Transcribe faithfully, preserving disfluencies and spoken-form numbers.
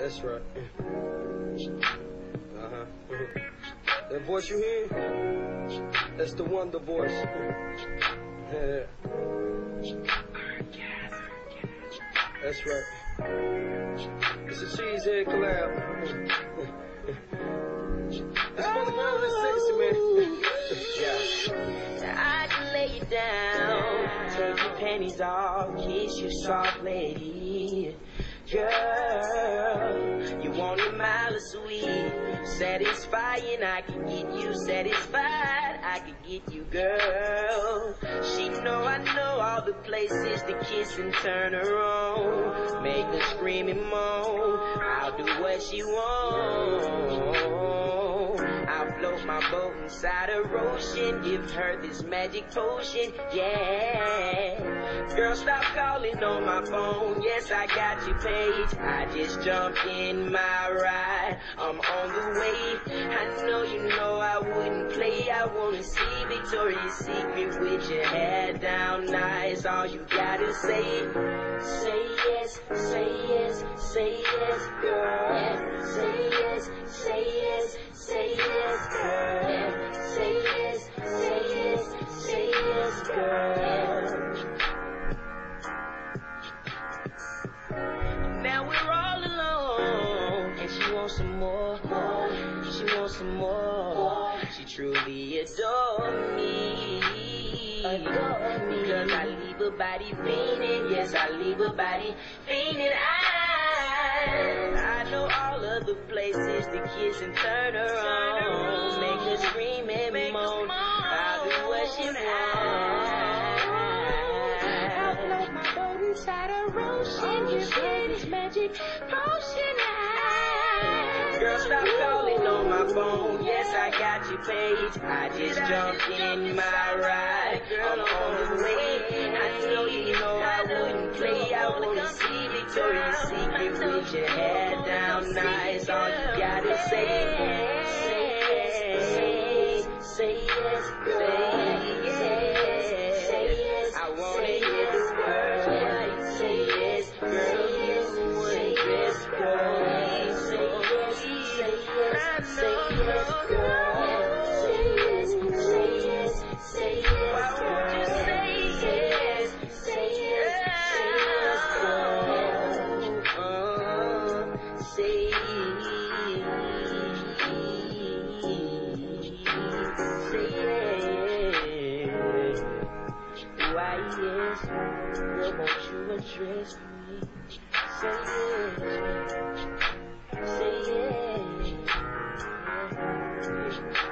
That's right. Uh-huh. That voice you hear? That's the Wonder Voice. Yeah. That's right. It's a Cheesehead collab. It's for the girls that's sexy, man. Yeah. I can lay you down, take your panties off, kiss you soft, lady. Girl, you want it mild or sweet, satisfying. I can get you satisfied. I can get you, girl. She know I know all the places to kiss and turn her on, make her scream and moan. I'll do what she wants. I'll float my boat inside her ocean, give her this magic potion, yeah. Girl, stop calling on my phone, yes, I got your page. I just jumped in my ride, I'm on the way. I know you know I wouldn't play. I wanna see Victoria's Secret with your hair down nice. All you gotta say, say yes, say yes, say yes, girl. Say yes, say yes, say yes, girl. Say yes, say yes, say yes, girl. Now we're all alone, and she wants some more. She wants some more. She truly adores me. Because I leave her body fiending. Yes, I leave her body fiending. I, I know all of the places to kiss and turn her on, make her scream and moan. I'll do what she wants. I'll float my boat inside her ocean, give her this magic potion. Girl, stop calling on my phone. Yes, I got your page. I just jumped in my ride. I'm on the way. I know you know I wouldn't play. I wanna see Victoria's Secret with your hair down nice. All you gotta say, say yes, say yes, say yes. I wanna hear the words. Say yes, girl, you want this, girl. Say yes, say yes, say yes, girl. Say yes, say yes, say yes, girl. Say yes, say yes, say yes, girl. Uh, say say yes. Why yes? Girl, won't you address me? Say yes. Say yes.